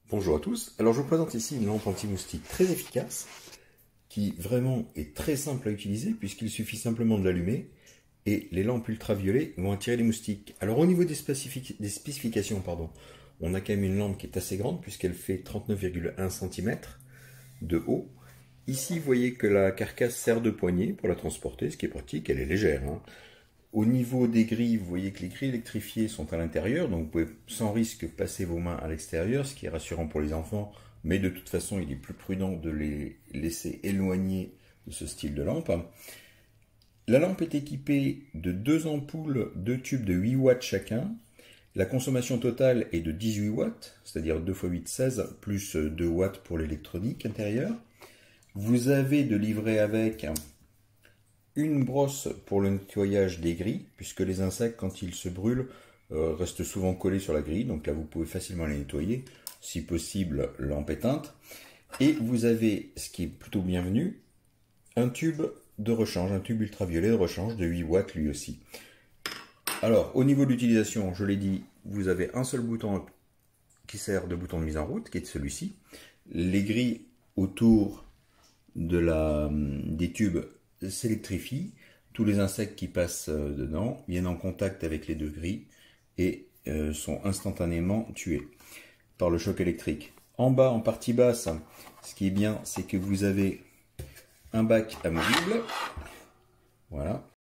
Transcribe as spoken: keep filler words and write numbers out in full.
Bonjour à tous, alors je vous présente ici une lampe anti-moustique très efficace qui vraiment est très simple à utiliser puisqu'il suffit simplement de l'allumer et les lampes ultraviolets vont attirer les moustiques. Alors au niveau des, spécific des spécifications, pardon, on a quand même une lampe qui est assez grande puisqu'elle fait trente-neuf virgule un centimètres de haut. Ici vous voyez que la carcasse sert de poignée pour la transporter, ce qui est pratique, elle est légère, hein. Au niveau des grilles, vous voyez que les grilles électrifiées sont à l'intérieur, donc vous pouvez sans risque passer vos mains à l'extérieur, ce qui est rassurant pour les enfants, mais de toute façon il est plus prudent de les laisser éloigner de ce style de lampe. La lampe est équipée de deux ampoules, deux tubes de huit watts chacun. La consommation totale est de dix-huit watts, c'est-à-dire deux fois huit, seize, plus deux watts pour l'électronique intérieure. Vous avez de livret avec une brosse pour le nettoyage des grilles, puisque les insectes, quand ils se brûlent, euh, restent souvent collés sur la grille. Donc là, vous pouvez facilement les nettoyer, si possible, lampe éteinte. Et vous avez, ce qui est plutôt bienvenu, un tube de rechange, un tube ultraviolet de rechange de huit watts lui aussi. Alors, au niveau de l'utilisation, je l'ai dit, vous avez un seul bouton qui sert de bouton de mise en route, qui est celui-ci. Les grilles autour de la, des tubes s'électrifient, tous les insectes qui passent dedans viennent en contact avec les deux grilles et euh, sont instantanément tués par le choc électrique. En bas, en partie basse, ce qui est bien, c'est que vous avez un bac amovible, voilà,